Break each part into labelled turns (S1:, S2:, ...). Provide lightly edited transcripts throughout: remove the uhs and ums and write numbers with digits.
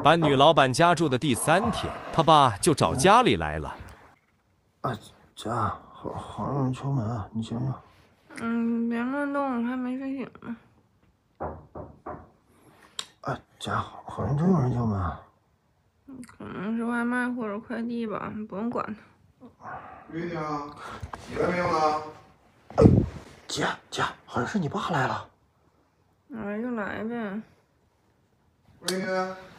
S1: 搬女老板家住的第3天，他爸就找家里来了。
S2: 家，好像有人敲门啊，你醒醒。
S3: 别乱动，我还没睡醒呢。
S2: 家，好像真有人敲门啊。
S3: 可能是外卖或者快递吧，不用管他。
S4: 闺女啊，起来没有呢？
S2: 姐，好像是你爸来了。
S3: 来就来呗。
S4: 闺女，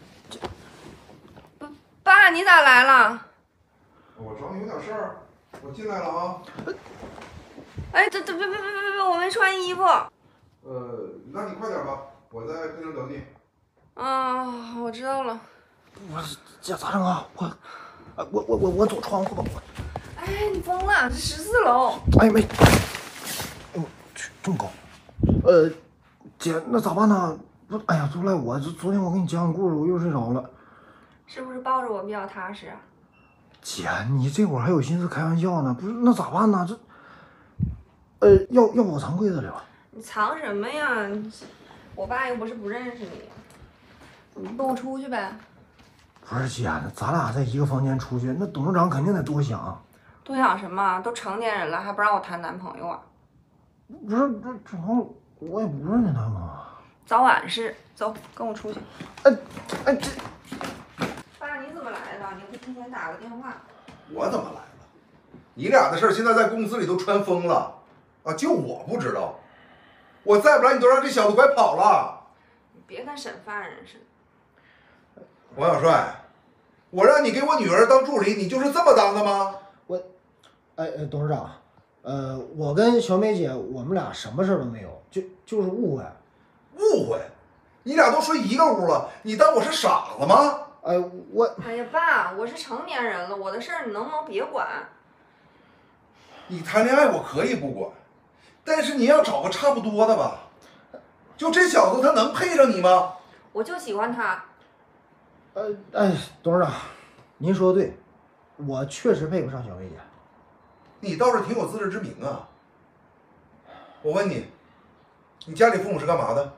S3: 爸，你咋来了？
S4: 我找你有点事儿，我进来了啊。
S3: 哎，别，我没穿衣服。
S4: 那你快点吧，我在客厅等你。
S3: 啊，我知道了。
S2: 姐咋整啊？我走窗户吧。
S3: 哎，你疯了？这14楼。
S2: 哎没，我去这么高。姐，那咋办呢？不，哎呀，都赖我。昨天我给你讲故事，我又睡着了。
S3: 是不是抱着我比较踏实啊？
S2: 姐，你这会儿还有心思开玩笑呢？不是，那咋办呢？要不我藏柜子里吧？
S3: 你藏什么呀？我爸又不是不认识你。你跟我出去呗。
S2: 不是姐，咱俩在一个房间出去，那董事长肯定得多想。
S3: 多想什么？都成年人了，还不让我谈男朋友啊？
S2: 不是，这主要我也不认识他嘛。
S3: 早晚是，走，跟我出去。
S2: 这。
S3: 爸，你怎么来的？你不提前打个电话？
S4: 我怎么来了？你俩的事儿现在在公司里都传疯了，啊，就我不知道。我再不来，你都让这小子拐跑了。
S3: 你别跟审犯人似的。
S4: 王小帅，我让你给我女儿当助理，你就是这么当的吗？
S2: 董事长，我跟小美姐，我们俩什么事儿都没有，就是误会。
S4: 误会？你俩都睡一个屋了，你当我是傻子吗？
S3: 哎呀，爸，我是成年人了，我的事儿你能不能别管？
S4: 你谈恋爱我可以不管，但是你要找个差不多的吧。就这小子他能配上你吗？
S3: 我就喜欢他。
S2: 董事长，您说的对，我确实配不上小梅姐。
S4: 你倒是挺有自知之明啊。我问你，你家里父母是干嘛的？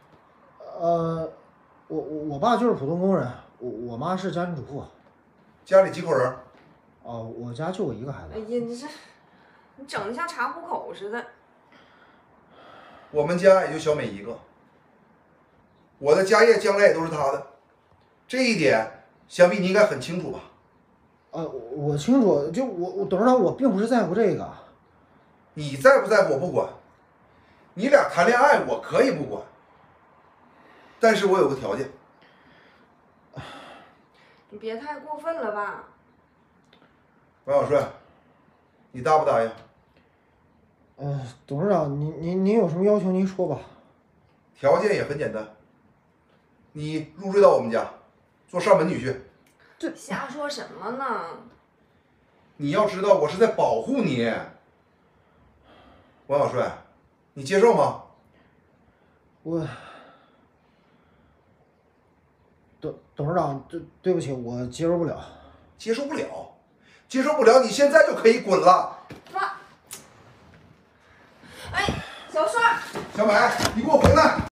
S2: 我爸就是普通工人，我妈是家庭主妇。
S4: 家里几口人？
S2: 我家就我一个孩子。
S3: 哎呀，你整的像查户口似的。
S4: 我们家也就小美一个，我的家业将来也都是她的，这一点想必你应该很清楚吧？
S2: 我清楚，就我董事长，我并不是在乎这个。
S4: 你在不在乎我不管，你俩谈恋爱我可以不管，但是我有个条件。
S3: 你别太过分了吧？
S4: 王小帅，你答不答应？
S2: 董事长，您有什么要求您说吧。
S4: 条件也很简单，你入赘到我们家，做上门女婿。
S3: 这瞎说什么呢？
S4: 你要知道，我是在保护你。王小帅，你接受吗？
S2: 董事长，对不起，我接受不了。
S4: 接受不了，接受不了，你现在就可以滚了。
S3: 妈，哎，小帅，
S4: 小美，你给我回来！